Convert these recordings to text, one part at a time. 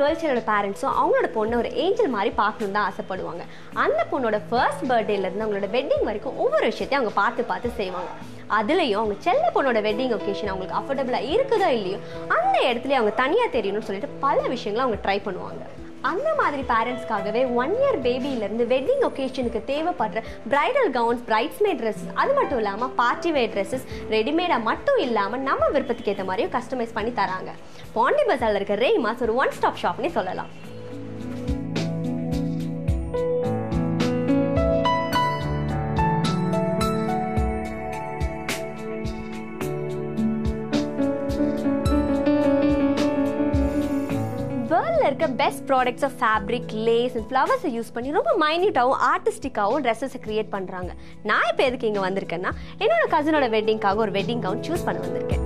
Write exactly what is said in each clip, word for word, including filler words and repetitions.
Girl சைல்டோட பேரண்ட்ஸும் அவங்களோட பொண்ணை ஒரு ஏஞ்சல் மாதிரி பார்க்கணுன்னு தான் ஆசைப்படுவாங்க. அந்த பொண்ணோட ஃபர்ஸ்ட் பர்த்டேலேருந்து அவங்களோட வெட்டிங் வரைக்கும் ஒவ்வொரு விஷயத்தையும் அவங்க பார்த்து பார்த்து செய்வாங்க. அதுலேயும் அவங்க செல்ல பொண்ணோட வெட்டிங் ஒகேஷன் அவங்களுக்கு அஃபோர்டபுளாக இருக்குதோ இல்லையோ அந்த இடத்துல அவங்க தனியாக தெரியணும்னு சொல்லிட்டு பல விஷயங்களை அவங்க ட்ரை பண்ணுவாங்க. அந்த மாதிரி பேரண்ட்ஸ்க்காகவே ஒன் இயர் பேபியிலேருந்து வெட்டிங் ஒகேஷனுக்கு தேவைப்படுற பிரைடல் கவுன்ஸ், பிரைட்ஸ்மேட் ட்ரெஸ்ஸஸ், அது மட்டும் இல்லாமல் பார்ட்டி வேர் ட்ரெஸ்ஸஸ் ரெடிமேடாக மட்டும் இல்லாமல் நம்ம விருப்பத்துக்கு ஏற்ற மாதிரியும் கஸ்டமைஸ் பண்ணி தராங்க. பாண்டி பஜாரில் இருக்க ரேமாஸ் ஒரு ஒன் ஸ்டாப் ஷாப்னே சொல்லலாம். இருக்க best products of fabric, lace and ஃப்ளவர்ஸை யூஸ் பண்ணி ரொம்ப மைன்யூட்டாகவும் ஆர்டிஸ்டிக்காகவும் ட்ரெஸ்ஸஸை கிரியேட் பண்ணுறாங்க. நான் இப்போ எதுக்கு இங்கே வந்திருக்கேன்னா என்னோட கசினோட வெட்டிங்காக ஒரு வெட்டிங் கவுன் சூஸ் பண்ண வந்திருக்கேன்.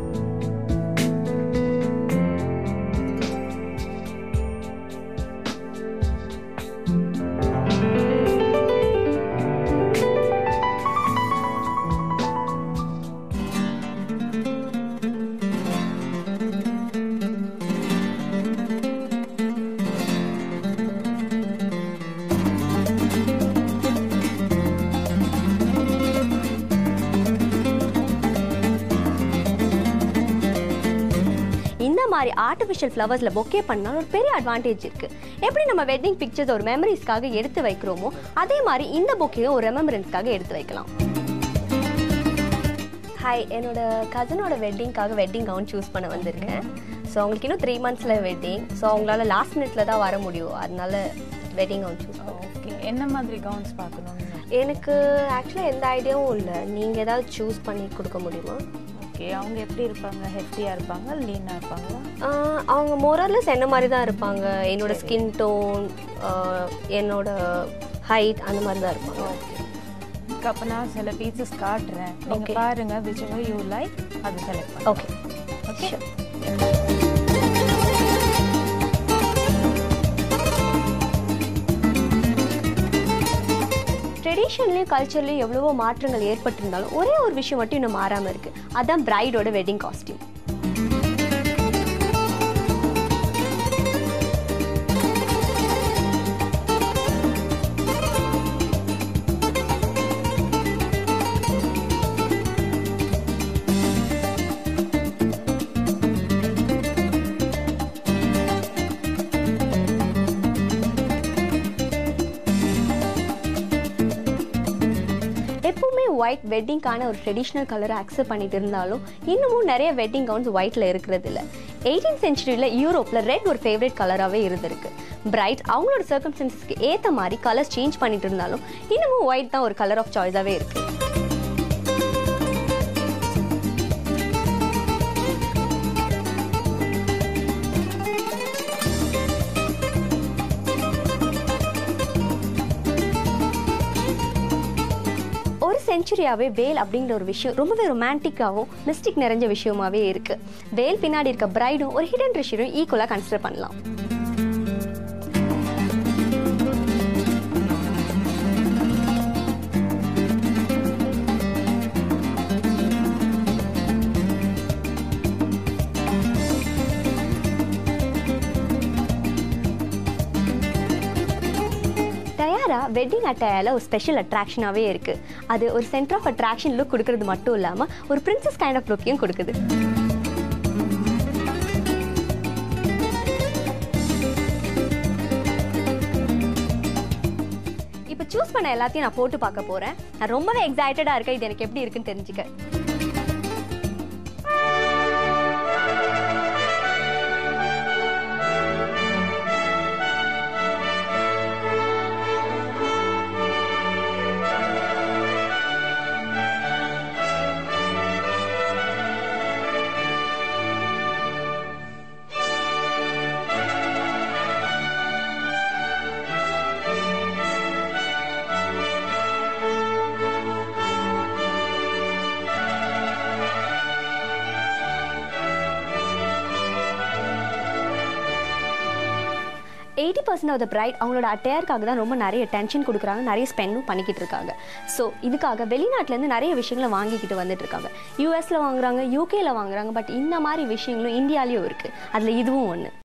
இந்த மாதிரி ஆர்டிஃபிஷியல் ஃப்ளவர்ஸில் பொக்கே பண்ணாலும் ஒரு பெரிய அட்வான்டேஜ் இருக்குது. எப்படி நம்ம வெட்டிங் பிக்சர்ஸ் ஒரு மெமரிஸ்க்காக எடுத்து வைக்கிறோமோ அதே மாதிரி இந்த பொக்கேயும் ஒரு ரெமெம்பரன்ஸ்க்காக எடுத்து வைக்கலாம். ஹாய், என்னோட கசனோட வெட்டிங்காக வெட்டிங் கவுன் சூஸ் பண்ண வந்திருக்கேன். ஸோ அவங்களுக்கு இன்னும் த்ரீ மந்த்ஸில் வெட்டிங். ஸோ அவங்களால லாஸ்ட் மினிட்ல தான் வர முடியும், அதனால வெட்டிங் கவுன் சூஸ் பண்ணேன். ஓகே, என்ன மாதிரி கவுன்ஸ் பார்க்கணும்? எனக்கு ஆக்சுவலாக எந்த ஐடியாவும் இல்லை, நீங்கள் ஏதாவது சூஸ் பண்ணி கொடுக்க முடியுமா? ஓகே, அவங்க எப்படி இருப்பாங்க? ஹெஃப்டியாக இருப்பாங்க, லீனாக இருப்பாங்களா? அவங்க மோரல்லஸ் என்ன மாதிரி தான் இருப்பாங்க. என்னோட ஸ்கின் டோன், என்னோட ஹைட் அந்த மாதிரி தான் இருப்பாங்க. ஓகே, அப்போ நான் சில பீசஸ் காட்டுறேன், நீங்கள் பாருங்க, விச் எவர் யூ லைக் அது செலக்ட் பண்ணுங்க. Okay okay. ட்ரெடிஷன்லேயும் கல்ச்சர்லேயும் எவ்வளவோ மாற்றங்கள் ஏற்பட்டிருந்தாலும் ஒரே ஒரு விஷயம் மட்டும் இன்னும் மாறாமல் இருக்குது. அதுதான் பிரைடோட வெட்டிங் காஸ்டியூம். எப்பவுமே ஒயிட் வெட்டிங்கான ஒரு ட்ரெடிஷ்னல் கலரை அக்செப்ட் பண்ணிட்டு இருந்தாலும் இன்னமும் நிறைய வெட்டிங் கவுன்ஸ் ஒயிட்ல இருக்கிறது இல்லை. எயிட்டீன் சென்ச்சுரியில் யூரோப்பில் ரெட் ஒரு ஃபேவரட் கலராகவே இருந்திருக்கு. பிரைட் அவங்களோட சர்க்கம்ஸ்டன்சஸ்க்கு ஏற்ற மாதிரி கலர்ஸ் சேஞ்ச் பண்ணிட்டு இருந்தாலும் இன்னமும் ஒயிட் தான் ஒரு கலர் ஆஃப் சாய்ஸாகவே இருக்கு. ஒரு செஞ்சுரியாவே வேல் அப்படிங்கிற ஒரு விஷயம் ரொம்பவே ரொமான்டிக்காகவும் மிஸ்டிக் நிறைஞ்ச விஷயமாவே இருக்கு. வேல் பின்னாடி இருக்க பிரைடும் ஒரு ஹிடன் ட்ரெஷரும் ஈக்குவலாக கன்சிடர் பண்ணலாம். வெட்டிங் அட்டையால ஒரு ஸ்பெஷல் அட்ராக்ஷனாகவே இருக்குது. அது ஒரு சென்டர் ஆஃப் அட்ராக்ஷன் லுக் கொடுக்கறது மட்டும் இல்லாமல் ஒரு பிரின்சஸ் கைண்ட் ஆஃப் லுக்கையும் கொடுக்குது. இப்போ சூஸ் பண்ண எல்லாத்தையும் நான் போட்டு பார்க்க போகிறேன். நான் ரொம்பவே எக்ஸைட்டடாக இருக்கேன், இது எனக்கு எப்படி இருக்குன்னு தெரிஞ்சுக்க. Eighty percent of the bride அவங்களோட அட்டையருக்காக தான் ரொம்ப நிறைய டென்ஷன் கொடுக்குறாங்க, நிறைய ஸ்பெண்டும் பண்ணிக்கிட்டு இருக்காங்க. ஸோ இதுக்காக வெளிநாட்டிலேருந்து நிறைய விஷயங்களை வாங்கிக்கிட்டு வந்துட்டு இருக்காங்க. யூஎஸில் வாங்குறாங்க, யூகேல வாங்குறாங்க. பட் இந்த மாதிரி விஷயங்களும் இந்தியாலேயும் இருக்குது. அதில் இதுவும் ஒன்று.